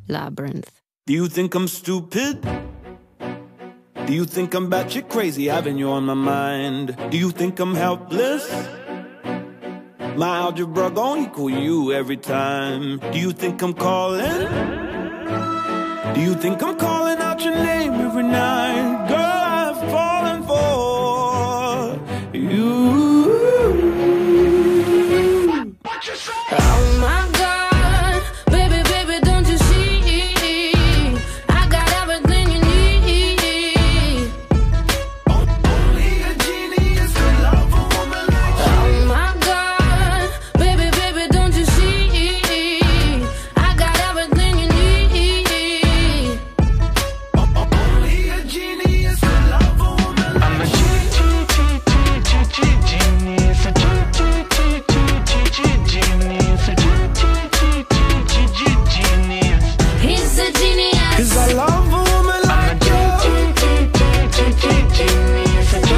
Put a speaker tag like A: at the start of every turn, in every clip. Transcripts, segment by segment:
A: Labyrinth.
B: Do you think I'm stupid? Do you think I'm batshit crazy, having you on my mind? Do you think I'm helpless? My algebra gon' equal you every time. Do you think I'm calling? Do you think I'm calling out your name every night? Girl, I've fallen for you. What you say?
C: Oh my God, baby, baby, don't you see? I got everything you need.
B: Only a genius could love a woman like you.
C: Oh my God, baby, baby, don't you see? I got everything you need.
B: Only a genius could love a woman like you.
D: I'm a genius, a genius, a genius.
C: He's a genius.
B: 'Cause I love a woman like you.
D: Genius, a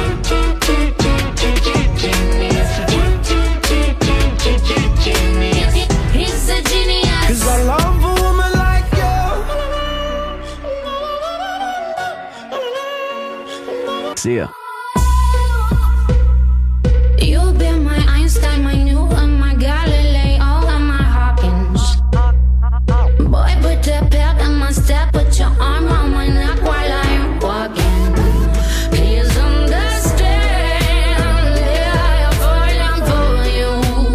D: genius.
C: He's a genius.
B: 'Cause I love a woman like you.
E: See ya.
C: You've been my Einstein, my Newton, my Galileo, and my Hawkins. Boy, put that pep in my step, put your arm on my neck while I'm walking. Please understand, yeah, I'm falling for you.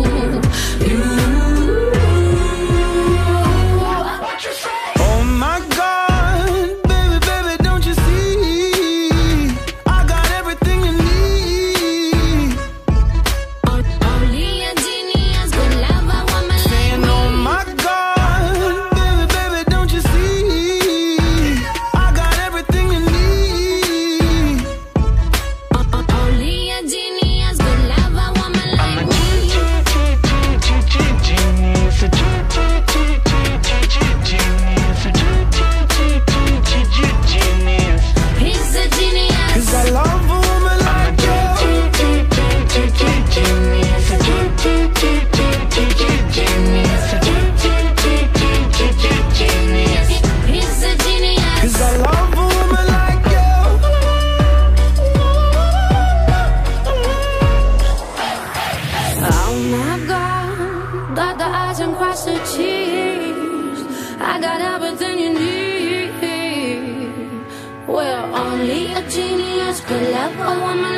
B: What you say? Oh my God, baby, baby, don't you see? I got everything you need.
C: Only a genius could love a woman like
B: And
C: me.
B: oh my God, baby, baby, don't you see? I got everything you need.
C: Only a genius could love a woman like me.
D: Genius, a genius.
C: He's a genius.
B: 'Cause I love a woman like you.
D: Genius, a genius.
C: He's a genius.
B: 'Cause I love a woman like you.
C: Oh my God, dot the I's and cross the T's. I got everything you need. Well, only a genius could love a woman